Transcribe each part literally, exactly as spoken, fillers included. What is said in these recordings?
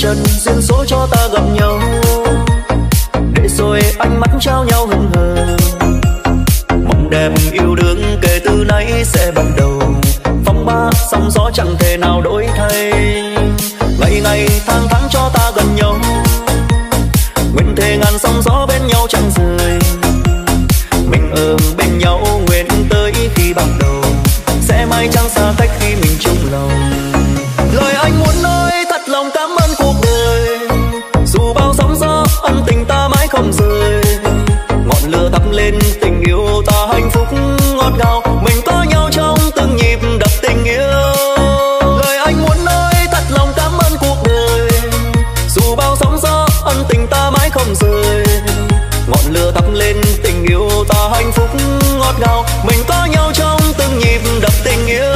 trần duyên số cho ta gặp nhau, để rồi ánh mắt trao nhau hững hờ. Mộng đẹp yêu đương kể từ nay sẽ bắt đầu, phong ba sóng gió chẳng thể nào đổi thay. Ngày ngày tháng tháng cho ta gần nhau, nguyện thề ngàn sóng gió bên nhau chẳng rời. Mình ở bên nhau nguyện tới khi bắt đầu, sẽ mãi chẳng xa cách khi mình chung lòng. Lời anh muốn nói thật lòng cảm ơn cuộc đời, dù bao sóng gió ân tình ta mãi không rời. Ngọn lửa thắp lên tình yêu ta hạnh phúc ngọt ngào, mình có nhau trong từng nhịp đập tình yêu. Lời anh muốn nói thật lòng cảm ơn cuộc đời, dù bao sóng gió ân tình ta mãi không rời. Ngọn lửa thắp lên tình yêu ta hạnh phúc ngọt ngào, mình có nhau trong từng nhịp đập tình yêu.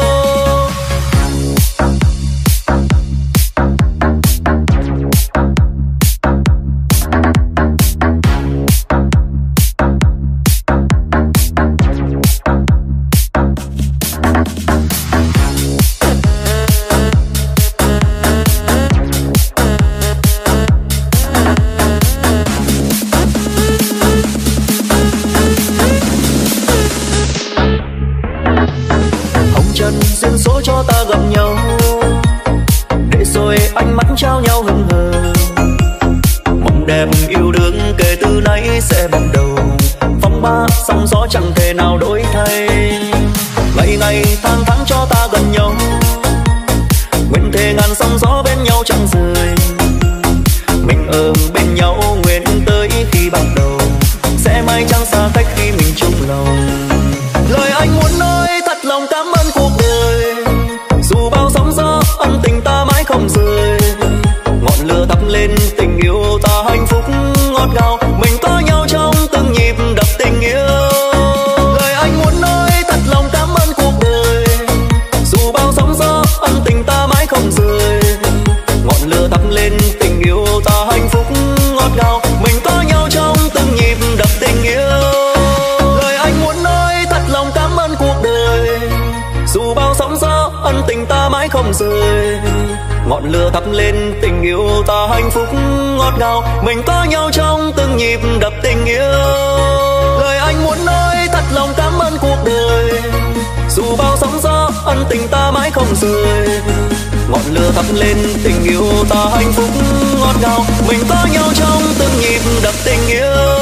Duyên số cho ta gặp nhau, để rồi ánh mắt trao nhau hững hờ. Mộng đẹp yêu đương kể từ nay sẽ bắt đầu, phong ba sóng gió chẳng thể nào đổi thay. Ngày ngày tháng tháng cho ta gần nhau, nguyện thề ngàn sóng gió bên nhau chẳng rời. Mình ở bên nhau nguyện tới khi bắt đầu, sẽ mãi chẳng xa cách khi mình chung lòng. Lời anh muốn nói thật lòng cảm ơn cuộc đời, dù bao sóng gió ân tình ta mãi không rời. Ngọn lửa thắp lên tình yêu ta hạnh phúc ngọt ngào, mình có nhau trong từng nhịp đập tình yêu. Lời anh muốn nói thật lòng cảm ơn cuộc đời, dù bao sóng gió ân tình ta mãi không rời. Ngọn lửa thắp lên tình yêu ta hạnh phúc ngọt ngào, mình có nhau trong từng nhịp đập tình yêu. Lời anh muốn nói thật lòng cảm ơn cuộc đời, dù bao sóng gió ân tình ta mãi không rời. Ngọn lửa thắp lên tình yêu ta hạnh phúc ngọt ngào, mình có nhau trong từng nhịp đập tình yêu. Lời anh muốn nói thật lòng cảm ơn cuộc đời, dù bao sóng gió ân tình ta mãi không rời. Ngọn lửa thắp lên tình yêu ta hạnh phúc ngọt ngào, mình có nhau trong từng nhịp đập tình yêu.